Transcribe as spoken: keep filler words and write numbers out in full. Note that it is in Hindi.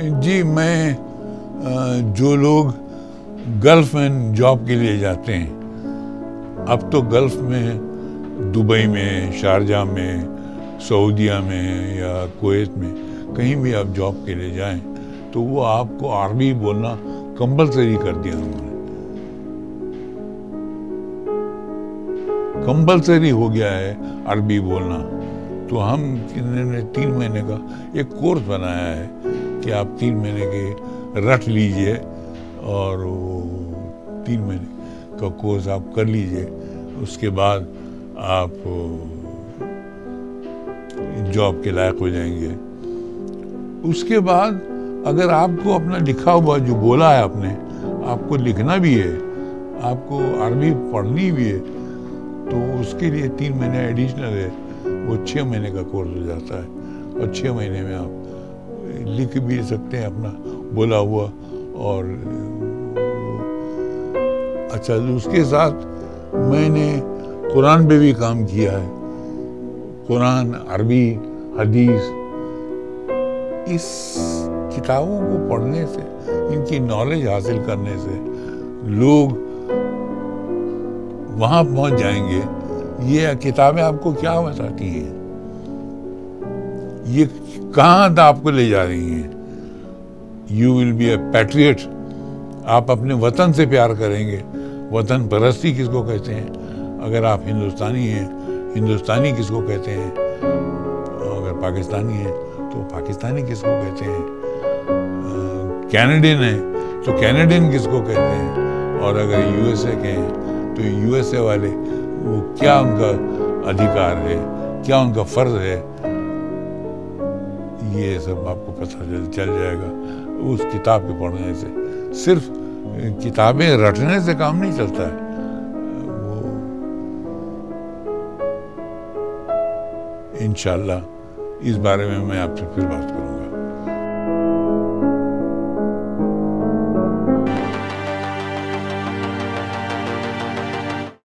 जी, मैं अ, जो लोग गल्फ में जॉब के लिए जाते हैं, अब तो गल्फ में दुबई में, शारजा में, सऊदीया में या कुवैत में कहीं भी आप जॉब के लिए जाएं तो वो आपको अरबी बोलना कंपलसरी कर दिया उन्होंने। कंपलसरी हो गया है अरबी बोलना। तो हम ने तीन महीने का एक कोर्स बनाया है कि आप तीन महीने के रट लीजिए और वो तीन महीने का कोर्स आप कर लीजिए। उसके बाद आप जॉब के लायक हो जाएंगे। उसके बाद अगर आपको अपना लिखा हुआ जो बोला है आपने, आपको लिखना भी है, आपको अरबी पढ़नी भी है, तो उसके लिए तीन महीने एडिशनल है, वो छः महीने का कोर्स हो जाता है। और छः महीने में आप लिख भी सकते हैं अपना बोला हुआ। और अच्छा, उसके साथ मैंने कुरान पे भी काम किया है। कुरान, अरबी, हदीस, इस किताबों को पढ़ने से, इनकी नॉलेज हासिल करने से लोग वहां पहुंच जाएंगे। ये किताबें आपको क्या बताती हैं, ये कहाँ तक आपको ले जा रही हैं। You will be a patriot. आप अपने वतन से प्यार करेंगे। वतन परस्ती किसको कहते हैं? अगर आप हिंदुस्तानी हैं, हिंदुस्तानी किसको कहते हैं? अगर पाकिस्तानी हैं तो पाकिस्तानी किसको कहते हैं? कैनेडियन है तो कैनेडियन किसको कहते हैं? और अगर यूएसए के हैं तो यूएसए वाले, वो क्या उनका अधिकार है, क्या उनका फर्ज है, ये सब आपको पता चल चल जाएगा उस किताब के पढ़ने से। सिर्फ किताबें रटने से काम नहीं चलता है। वो इंशाल्लाह इस बारे में मैं आपसे फिर बात करूँगा।